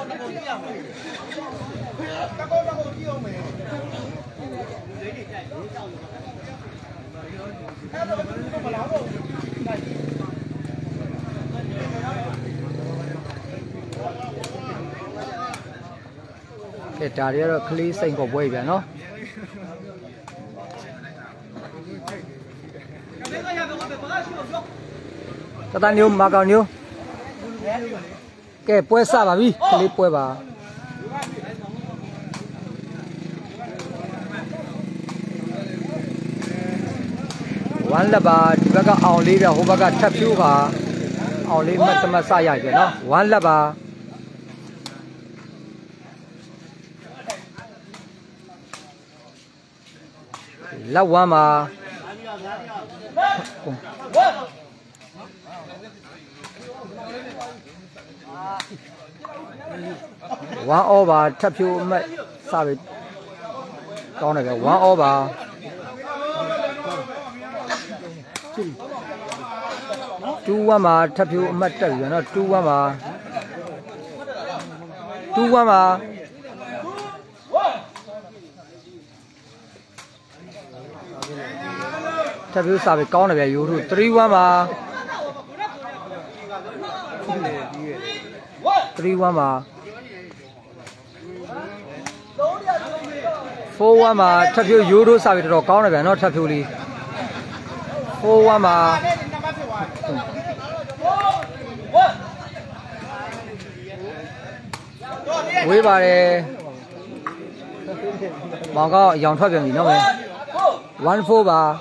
cái trà đi rồi khli xanh của bơi vậy nó ta nhiêu mà cao nhiêu cái bơi xa bà vi khli bơi bà one là bà chỉ có ao lý rồi, không có tháp phiêu bà ao lý mất mà sai vậy chứ nó one là bà là one mà one over tháp phiêu mất sai vậy con này cái one over two mà tháp phiêu mất trời rồi nó two mà tháp phiêu sao bị con này vậy YouTube three mà four mà tháp phiêu YouTube sao bị đồ con này vậy nó tháp phiêu đi four mà quý bà đây mong có dòng thoát biển gì nó vậy one four bà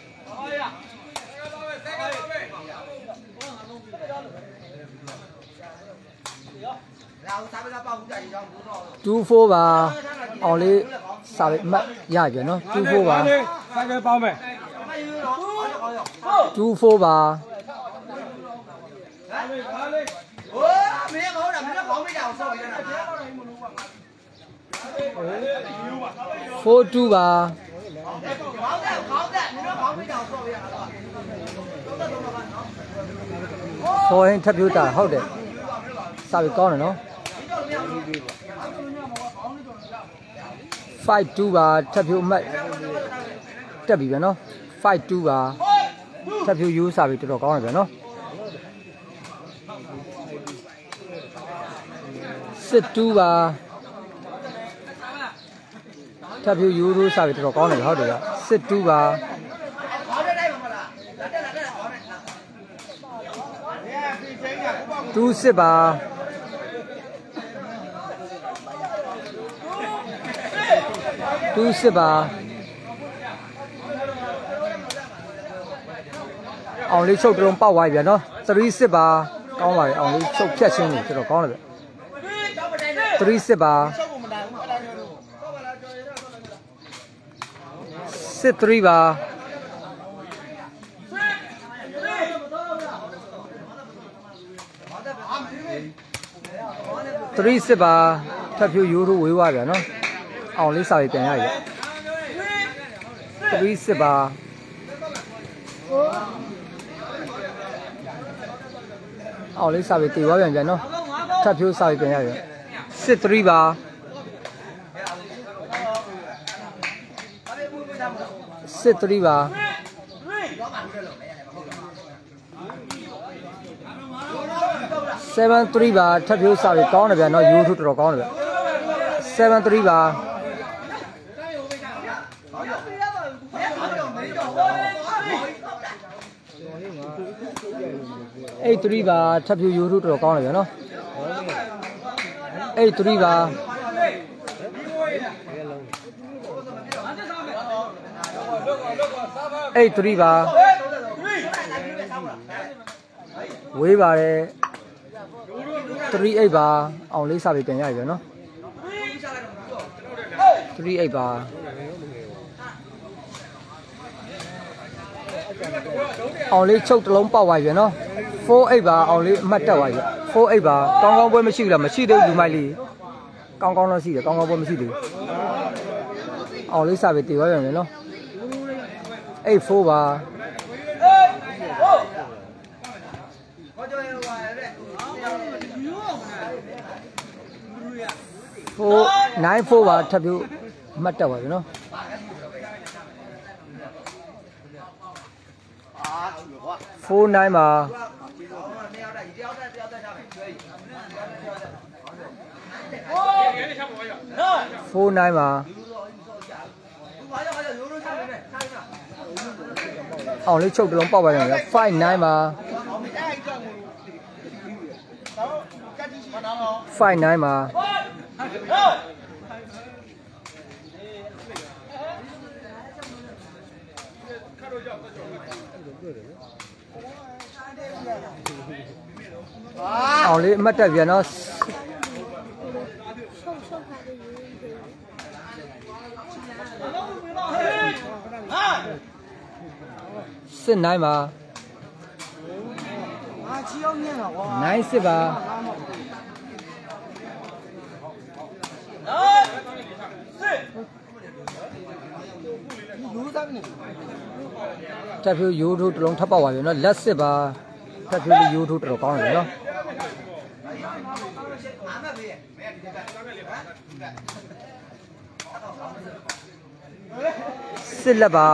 two four bà only sao bị mất dài chứ nó two four bà two four bà four two bà four hình thấp yếu tảဟုတ်တယ်sao bị con này nó five two bà thấp yếu mất thấp bị nó five two bà thấp yếu yếu sao bị tụi con này nó six two bà tháp phiêu yếu rồi sao bị tụi con này hết được ạ six two bà two six bà two six bà ông lấy sâu trong bao vải vậy nó three six bà con vải ông lấy sâu chết xin này tụi con này three six bà six three bà three six bà tháp phiêu yếu rồi quá vậy nó ông lấy sao để tiền vậy three six bà ông lấy sao để tiền quá vậy nó tháp phiêu sao để tiền vậy six three bà six three bà seven three bà tháp phiêu sao để con này vậy nó YouTube rồi con này seven three bà eight three bà tháp phiêu YouTube rồi con này vậy nó eight three bà eight three bà quý bà đây three eight bà ông lấy sao bị tiền vậy nó three eight bà ông lấy chốc lông bao vải vậy nó four eight bà ông lấy mất đầu vậy four eight bà con bơi mới xí là mà xí được mai lì con nó xí được con bơi mới xí được ông lấy sao bị tiền vậy nó eight four bà 494ပါထပ်ပြီးမှတ်တက်ပါပြီနော်49ပါ49ပါအောင်လေးချုပ်တလုံးပေါက်ပါပြန်ဗျာ59ပါ59ပါအောင်လေးအမှတ်တက်ပြန်နော်စစ်နိုင်ပါနိုင်စစ်ပါတက်ဖြူရိုးထိုးတလုံးထပ်ပေါက်ပါပြီနော်လက်စစ်ပါတက်ဖြူလေးရိုးထိုးတော်ကောင်းတယ်နော်စစ်လက်ပါ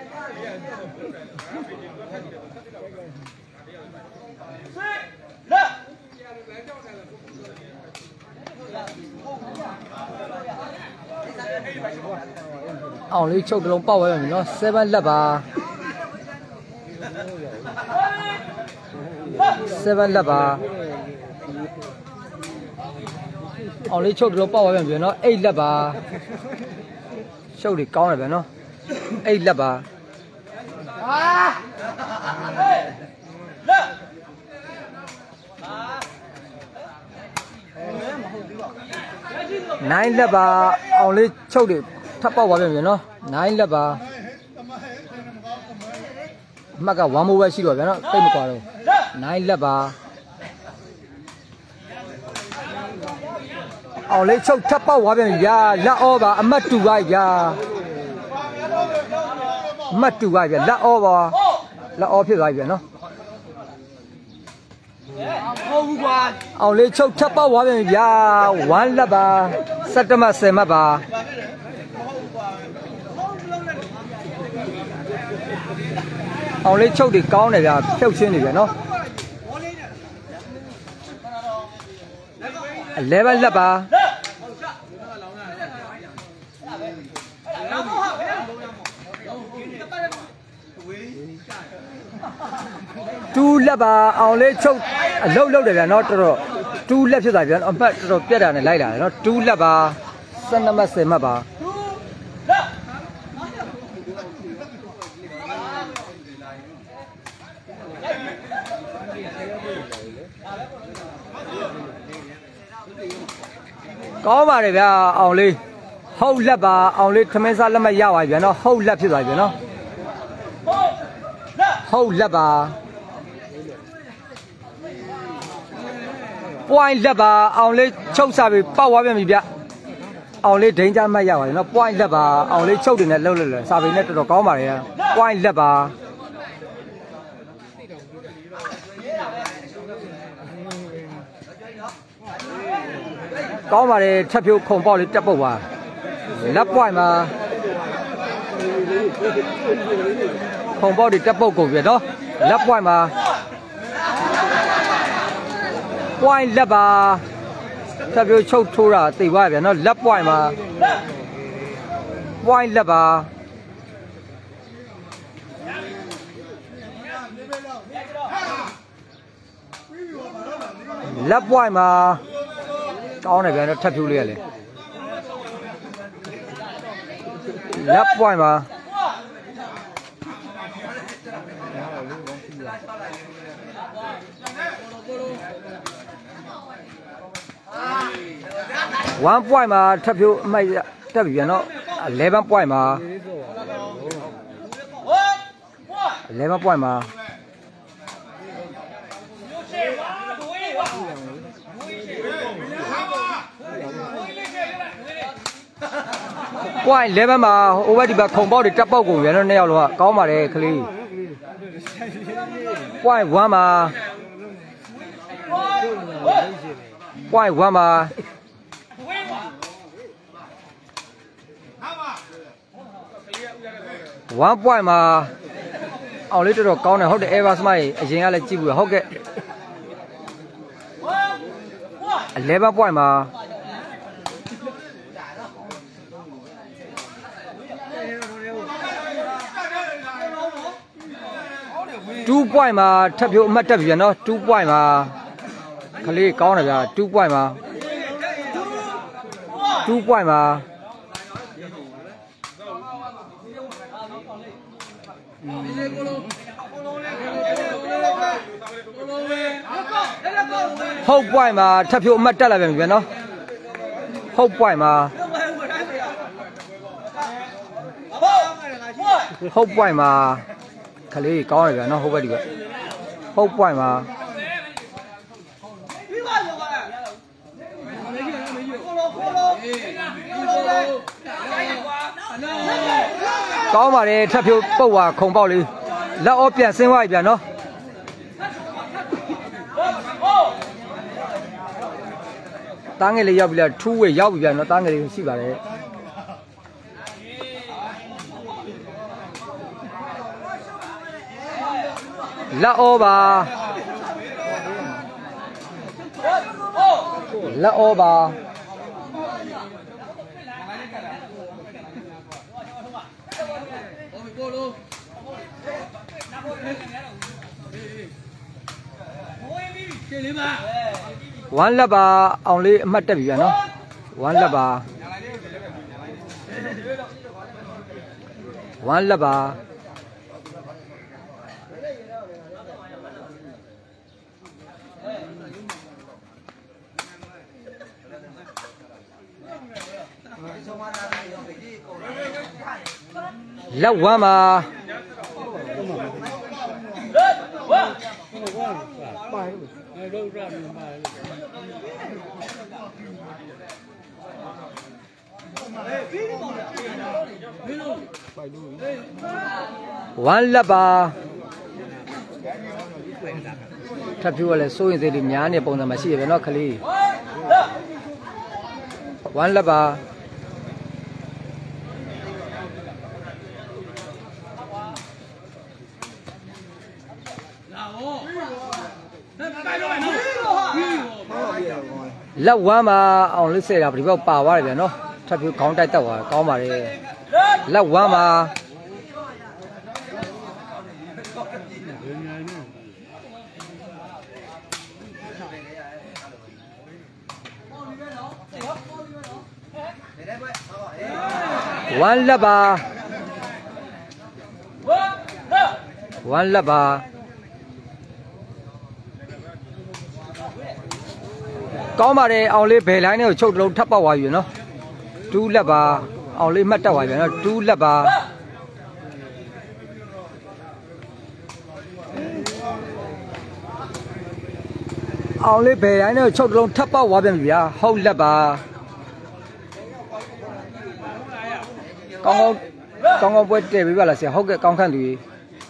အောင်လေးချုပ်တလုံးပေါက်သွားပြီနော်7လက်ပါ7လက်ပါအောင်လေးချုပ်တလုံးပေါက်သွားပြီနော်8လက်ပါချုပ်တွေကောင်းတယ်ဗျာနော်8လက်ပါ9လက်ပါအောင်လေးချုပ်တွေထပ်ပေါက်သွားပြန်ပြီနော်9လက်ပါအမှတ်က1မိုးပဲရှိတော့ဗျာနော်တိတ်မကွာတော့9လက်ပါအောင်လေးချုပ်ထပ်ပေါက်သွားပြန်ပြီဗျာလက်ဩပါအမှတ်2ပါဗျာအမှတ်2ပါဗျာလက်ဩပါလက်ဩဖြစ်သွားပြီဗျာနော်ဟုတ်ဘူးကွာအောင်လေးချုပ်ထပ်ပေါက်သွားပြန်ပြီဗျာ1လက်ပါ17မှ10မှတ်ပါအောင်လေးချုပ်တွေကောင်းတယ်ဗျာဖြုတ်ချင်းနေဗျာနော်11လက်ပါ2လက်ပါအောင်လေးချုပ်အလုတ်လုတ်တယ်ဗျာနော်တော်တော်2လက်ဖြစ်သွားဗျာအမှတ်တော်တော်ပြတ်တာနဲ့လိုက်လာတယ်နော်2လက်ပါ12မှတ်10မှတ်ပါကောင်းပါတယ်ဗျာအောင်လေးဟုတ်လက်ပါအောင်လေးခမင်းစားလက်မရပါဗျာနော်ဟုတ်လက်ဖြစ်သွားပြီနော်ဟုတ်လက်ပါပွိုင်းလက်ပါအောင်လေးချုပ်စားပြီးပေါက်သွားပြန်ပြီဗျအောင်လေးဒိန်းကြမှတ်ရပါတယ်နော်ပွိုင်းလက်ပါအောင်လေးချုပ်တွေနဲ့လှုပ်လှုပ်စာပေနဲ့တော်တော်ကောင်းပါတယ်ပွိုင်းလက်ပါကောင်းပါတယ်ထပ်ဖြိုးခုံပေါက်လေးတက်ပုတ်ပါလက်ပွိုင်းမှာခုံပေါက်တွေတက်ပုတ်ကုန်ပြီနော်လက်ပွိုင်းမှာပွိုင်းလက်ပါထပ်ဖြိုးချုပ်ထိုးတာသိသွားပြီနော်လက်ပွိုင်းမှာပွိုင်းလက်ပါလက်ပွိုင်းမှာကောင်းတယ်ဗျာနော်ထပ်ဖြိုးလေးရလေလက်ပွိုင်းပါ1 point မှာထပ်ဖြိုးအမိုက်တက်ပြီဗျာနော်11 point မှာ11 point မှာပွိုင်း11မှာဟိုဘက်ဒီဘက်ခုံပေါက်တွေတက်ပေါက်ကုန်ပြန်တော့နှစ်ယောက်လောကကောင်းပါတယ်ခလေးပွိုင်း1မှာပွိုင်း1မှာ 1 point မှာအောင်လေးတော်တော်ကောင်းတယ်ဟုတ်တယ် Ever Smile အရင်ကလည်းကြည့်ဘူးဟုတ်ကဲ့11 point မှာ2 point မှာထပ်ဖြိုးအမှတ်တက်ပြီနော်2 point မှာခလေးကောင်းတယ်ဗျာ2 point မှာ2 point မှာဟုတ် point မှာထပ်ဖြိုးအမှတ်တက်လာပြန်ပြီဗျာနော်ဟုတ် point မှာဟုတ် point မှာခလေးကောင်းတယ်ဗျာနော်ဟုတ်ပဲဒီကဟုတ် point မှာကောင်းပါတယ်ထပ်ဖြိုးပုတ်ပါခုံပေါက်လေးလက်အောပြန်ဆင်းသွားပြီဗျာနော်တားငယ်လေးရောက်ပြီလားထူးဝေရောက်ပြီဗျာနော်တားငယ်လေးရှိပါတယ်လက်အောပါလက်အောပါ1 လက်ပါအောင်လေးအမှတ်တက်ပြီဗျာနော်1 လက်ပါ1 လက်ပါလက်1မှာ1 လက်ပါထပ်ဖြိုးရလဲစိုးရင်စိတ်တွေများနေပုံစံမှာရှိရပဲเนาะခလေး1 လက်ပါလက်1မှာအောင်လေးဆဲတာဒီဘက်ပါသွားတယ်ဗျာနော်ထပ်ပြီးခေါင်းတိုက်တက်သွားကောင်းပါတယ်လက်1မှာ1 လက်ပါ1 လက်ပါကောင်းပါတယ်အောင်လေးဘယ်လိုင်းနဲ့ကိုချုပ်တလုံးထပ်ပေါက်သွားပြီနော်2 လက်ပါအောင်လေးမှတ်တက်သွားပြီနော်2 လက်ပါအောင်လေးဘယ်လိုင်းနဲ့ကိုချုပ်တလုံးထပ်ပေါက်သွားပြန်ပြီဗျာဟုတ်လက်ပါကောင်းပွဲတည့်ပေးပါလားဆရာဟုတ်ကဲ့ကောင်းခန့်သူကြီး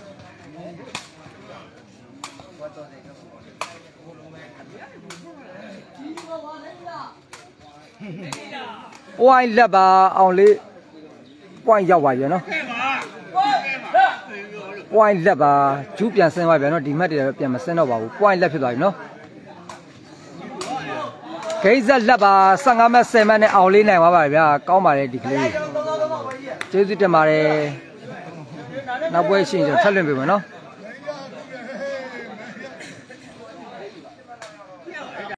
point လက်ပါအောင်လေး point ရောက်ပါပြီနော် point လက်ပါဂျူးပြန်ဆင်းသွားပြီနော်ဒီမှတ်တွေတော့ပြန်မဆင်းတော့ပါဘူး point လက်ဖြစ်သွားပြီနော်ဂိတ်ဆက်လက်ပါ15မှတ်10မှတ်နဲ့အောင်လေးနိုင်သွားပါဗျာကောင်းပါတယ်ဒီကလေးကျေးဇူးတင်ပါတယ်နောက်ပွဲရှိရင်ကျွန်တော်ထပ်လွှင့်ပေးမယ်နော်